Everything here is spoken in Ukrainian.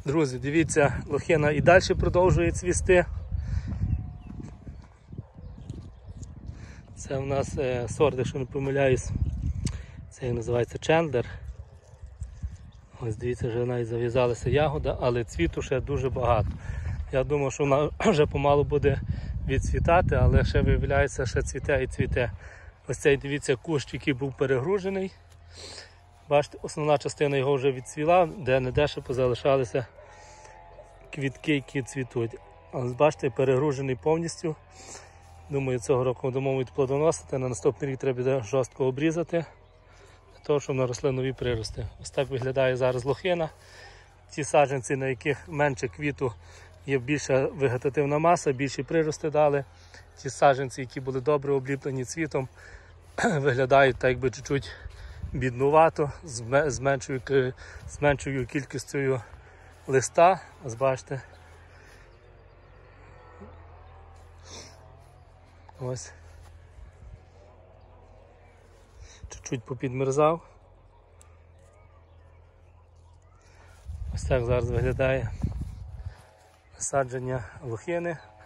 Друзі, дивіться, лохина і далі продовжує цвісти. Це у нас сорт, якщо не помиляюсь, це як називається Чендлер. Ось дивіться, вже навіть зав'язалася ягода, але цвіту ще дуже багато. Я думав, що вона вже помалу буде відцвітати, але ще виявляється, ще цвіте і цвіте. Ось цей, дивіться, кущ, який був перегружений. Бачите, основна частина його вже відцвіла, де-не-де ще позалишалися квітки, які цвітуть. Але бачите, перегружений повністю. Думаю, цього року будемо плодоносити, на наступний рік треба буде жорстко обрізати, для того, щоб наросли нові прирости. Ось так виглядає зараз лохина. Ті саджанці, на яких менше квіту, є більша вегетативна маса, більші прирости дали. Ті саджанці, які були добре обліплені цвітом, виглядають так якби чуть-чуть біднувато, з меншою кількістю листа. Ось бачите. Ось. Чуть-чуть попідмерзав. Ось так зараз виглядає насадження лохини.